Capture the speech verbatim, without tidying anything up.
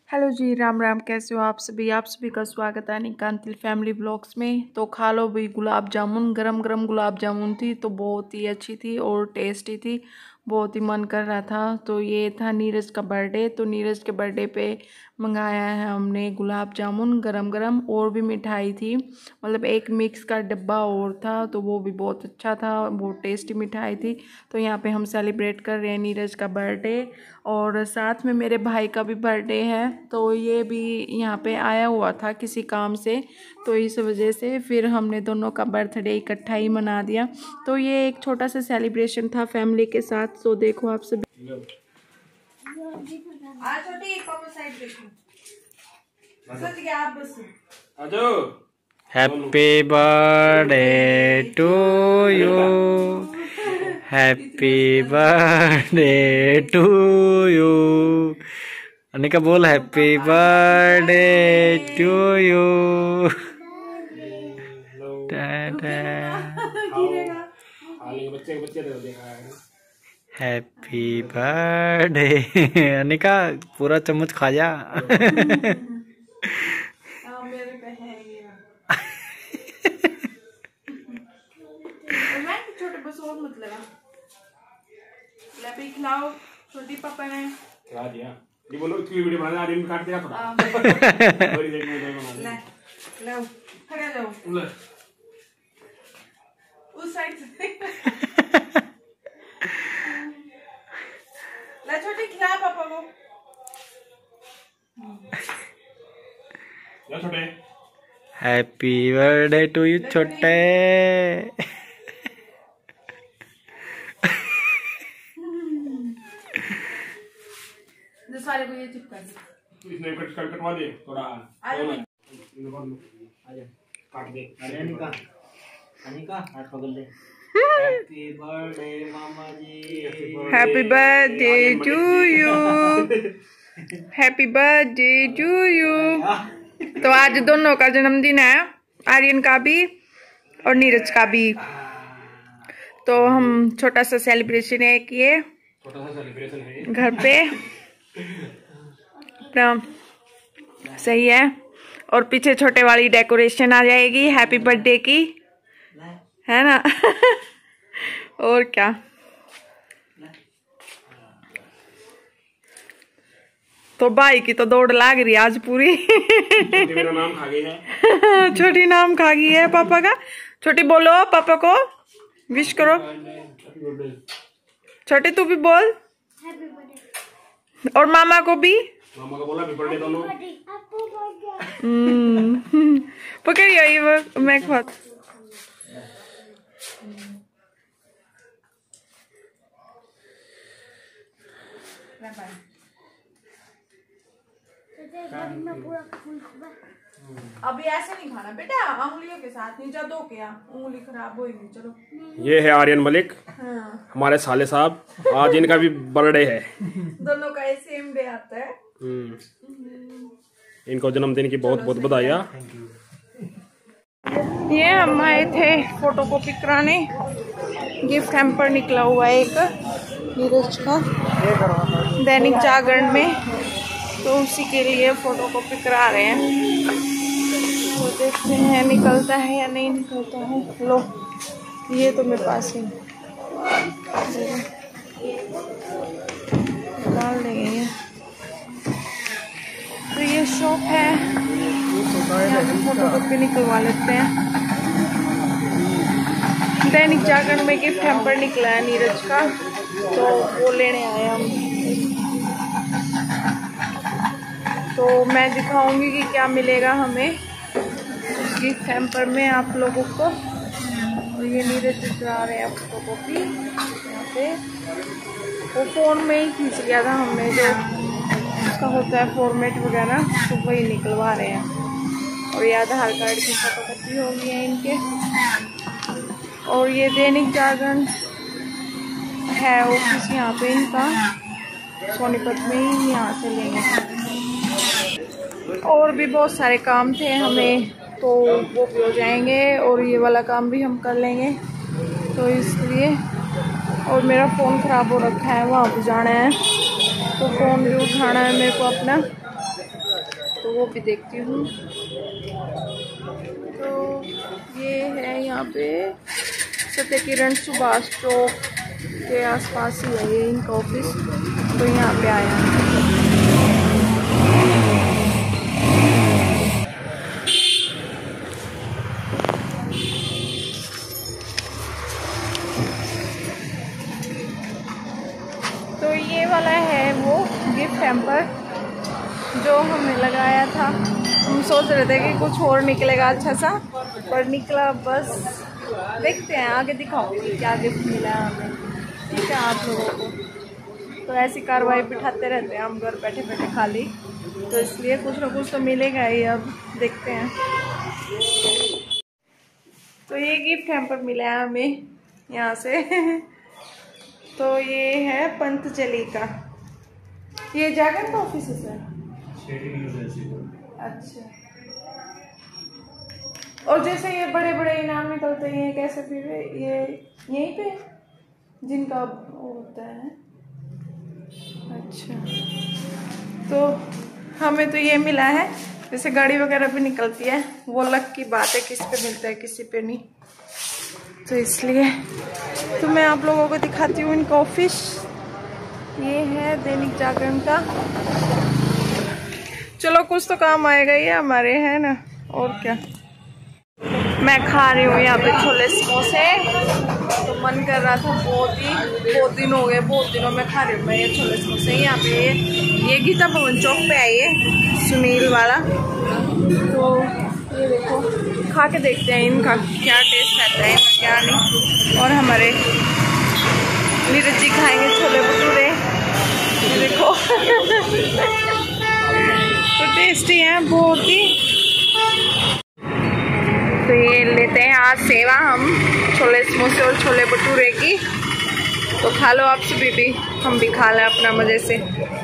Hello जी, राम राम। कैसे हो आप सभी? आप सभी का स्वागत है निकांतिल फैमिली ब्लॉग्स में। तो खा लो भाई गुलाब जामुन। गरम गरम गुलाब जामुन थी तो बहुत ही अच्छी थी और टेस्टी थी। बहुत ही मन कर रहा था। तो ये था नीरज का बर्थडे, तो नीरज के बर्थडे पे मंगाया है हमने गुलाब जामुन गरम गरम। और भी मिठाई थी, मतलब एक मिक्स का डब्बा और था, तो वो भी बहुत अच्छा था, बहुत टेस्टी मिठाई थी। तो यहाँ पे हम सेलिब्रेट कर रहे हैं नीरज का बर्थडे, और साथ में मेरे भाई का भी बर्थडे है। तो ये भी यहाँ पे आया हुआ था किसी काम से, तो इस वजह से फिर हमने दोनों का बर्थडे इकट्ठा ही मना दिया। तो ये एक छोटा सा सेलिब्रेशन था फैमिली के साथ। तो देखो आप सभी। Happy birthday to you, happy birthday to you. Anika बोल happy birthday to you. Happy birthday. Anika पूरा चम्मच खा जा। छोटे बस और मत लगा। लपी खिलाओ, छोटी पापा ने खिला दिया। ये बोलो इसकी वीडियो बना दे, आर्यन काट देगा थोड़ा। थोड़ी देर में बना दे। ले लो, खड़े जाओ ले उस साइड से। ले छोटी खिला पापा को। ले छोटे। हैप्पी बर्थडे टू यू छोटे। सारे को ये चिपका दे। इसने कट कट कटवा दे थोड़ा। आ जा काट दे। अरे अनिका, अनिका हाथ पकड़ ले। हैप्पी बर्थडे मामा जी। Happy birthday to you. Happy birthday to you. तो आज दोनों का जन्मदिन है, आर्यन का भी और नीरज का भी। तो हम छोटा सा सेलिब्रेशन है किए, छोटा सा सेलिब्रेशन है घर पे। सही है। और पीछे छोटे वाली डेकोरेशन आ जाएगी हैप्पी बर्थडे की, है ना। और क्या। तो भाई की तो दौड़ लाग रही आज पूरी। छोटी मेरा नाम खा गई है। छोटी नाम खा गई है पापा का। छोटी बोलो पापा को विश करो। छोटी तू भी बोल, और मामा को भी। मामा को बोला हैप्पी बर्थडे दोनों। हम्म पकड़ियो ये वो मैं बहुत। अभी ऐसे नहीं खाना बेटा, उंगलियों के साथ नहीं, जा दो क्या उंगली खराब होगी। चलो ये है आर्यन मलिक। हाँ। हमारे साले साहब, आज इनका भी बर्थडे है। दोनों का सेम डे आता है। इनको जन्मदिन की बहुत बहुत बधाइयाँ। ये हम आए थे फोटो कॉपी कराने। गिफ्ट हैम्पर निकला हुआ है एक नीरज का दैनिक जागरण में, तो उसी के लिए फोटो कॉपी करा रहे हैं। तो देखते हैं निकलता है या नहीं निकलता है। लो ये तो मेरे पास ही निकाल देंगे। तो ये शॉप है, यहाँ पे फोटो कॉपी निकलवा लेते हैं। दैनिक जागरण में गिफ्ट हैम्पर निकला है नीरज का, तो वो लेने आए हम। तो मैं दिखाऊंगी कि क्या मिलेगा हमें गिफ्ट हैम्पर में आप लोगों को। और ये नीरज करा रहे हैं फोटो कॉपी यहाँ पे। वो फोन में ही खींच लिया था हमने, जो उसका होता है फॉर्मेट वगैरह, तो वही निकलवा रहे हैं। और ये आधार कार्ड की फोटो कॉपी हो गई है इनके। और ये दैनिक जागरण है ऑफिस यहाँ पे इनका, सोनीपत में ही, यहाँ से लेंगे। और भी बहुत सारे काम थे हमें, तो वो भी हो जाएंगे। और ये वाला काम भी हम कर लेंगे, तो इसलिए। और मेरा फ़ोन ख़राब हो रखा है, वहाँ पे जाना है, तो फ़ोन भी उठाना है मेरे को अपना। तो वो भी देखती हूँ। तो ये है यहाँ पे सत्य किरण सुभाष चौक के आसपास ही है ये इनका ऑफिस, तो यहाँ पे आया है। तो ये वाला है वो गिफ्ट हैम्पर जो हमने लगाया था। हम सोच रहे थे कि कुछ और निकलेगा अच्छा सा, पर निकला बस। देखते हैं आगे दिखाऊंगी क्या गिफ्ट मिला है हमें, ठीक है आप लोगों को। तो ऐसी कार्रवाई बिठाते रहते हैं हम घर बैठे बैठे खाली, तो इसलिए कुछ ना कुछ तो मिलेगा ही। अब देखते हैं। तो ये गिफ्ट हैम्पर मिला है हमें यहाँ से तो ये है पंतजलि का। ये जागरण का ऑफिस है सर? अच्छा। और जैसे ये बड़े बड़े इनाम निकलते हैं कैसे फिर ये यहीं पे जिनका होता है? अच्छा। तो हमें तो ये मिला है, जैसे गाड़ी वगैरह भी निकलती है वो अलग की बात है, किस पे मिलता है किसी पे नहीं, तो इसलिए तो मैं आप लोगों को दिखाती हूँ इनका ऑफिस। ये है दैनिक जागरण का। चलो कुछ तो काम आएगा ये हमारे, है ना, और क्या। मैं खा रही हूँ यहाँ पे छोले समोसे, तो मन कर रहा था बहुत ही, बहुत दिन हो गए, बहुत दिनों में खा रही हूँ मैं ये छोले समोसे। यहाँ पे ये ये गीता भवन चौक पे आई है सुनील वाला, तो ये देखो खा के देखते हैं इनका क्या टेस्ट आता है क्या नहीं। और हमारे नीरज जी खाएंगे छोले भटूरे, ये देखो तो टेस्टी है बहुत ही। तो ये लेते हैं आज सेवा हम छोले समोसे और छोले भटूरे की, तो खा लो आप सभी भी, हम भी खा लें अपना मज़े से।